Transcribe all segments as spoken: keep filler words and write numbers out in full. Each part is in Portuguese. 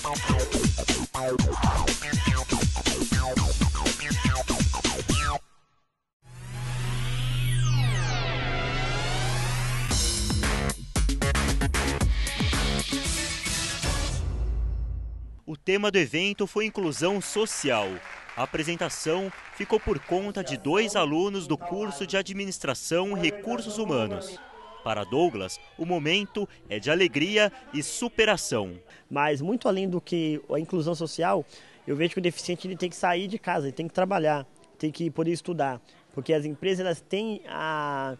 O tema do evento foi inclusão social. A apresentação ficou por conta de dois alunos do curso de Administração e Recursos Humanos. Para Douglas, o momento é de alegria e superação. Mas muito além do que a inclusão social, eu vejo que o deficiente ele tem que sair de casa, ele tem que trabalhar, tem que poder estudar. Porque as empresas elas têm a,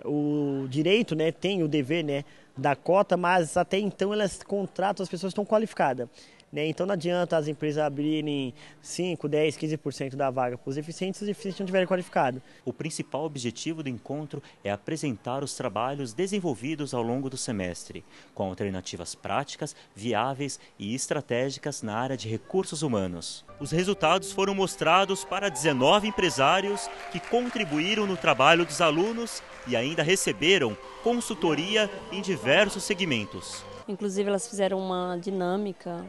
o direito, né, têm o dever, né, da cota, mas até então elas contratam as pessoas que estão qualificadas. Então não adianta as empresas abrirem cinco, dez, quinze por cento da vaga para os deficientes se os deficientes não estiverem qualificados. O principal objetivo do encontro é apresentar os trabalhos desenvolvidos ao longo do semestre, com alternativas práticas, viáveis e estratégicas na área de recursos humanos. Os resultados foram mostrados para dezenove empresários que contribuíram no trabalho dos alunos e ainda receberam consultoria em diversos segmentos. Inclusive elas fizeram uma dinâmica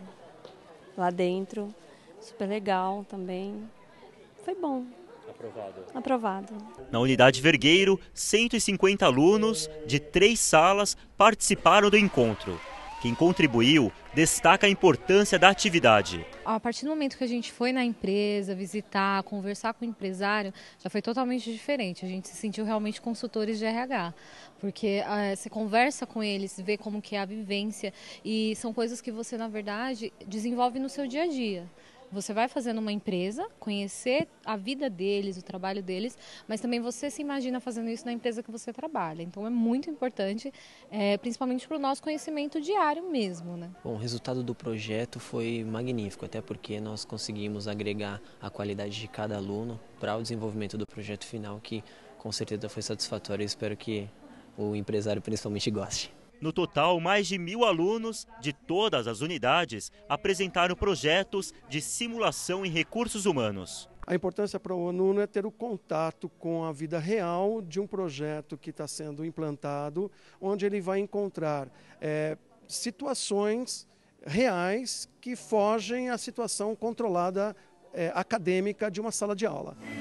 lá dentro, super legal também. Foi bom. Aprovado. Aprovado. Na unidade Vergueiro, cento e cinquenta alunos de três salas participaram do encontro. Quem contribuiu destaca a importância da atividade. A partir do momento que a gente foi na empresa, visitar, conversar com o empresário, já foi totalmente diferente. A gente se sentiu realmente consultores de R H, porque uh, você conversa com eles, vê como que é a vivência e são coisas que você, na verdade, desenvolve no seu dia a dia. Você vai fazendo uma empresa, conhecer a vida deles, o trabalho deles, mas também você se imagina fazendo isso na empresa que você trabalha. Então é muito importante, é, principalmente para o nosso conhecimento diário mesmo, né? Bom, o resultado do projeto foi magnífico, até porque nós conseguimos agregar a qualidade de cada aluno para o desenvolvimento do projeto final, que com certeza foi satisfatório e espero que o empresário principalmente goste. No total, mais de mil alunos de todas as unidades apresentaram projetos de simulação em recursos humanos. A importância para o aluno é ter o contato com a vida real de um projeto que está sendo implantado, onde ele vai encontrar é, situações reais que fogem à situação controlada é, acadêmica de uma sala de aula.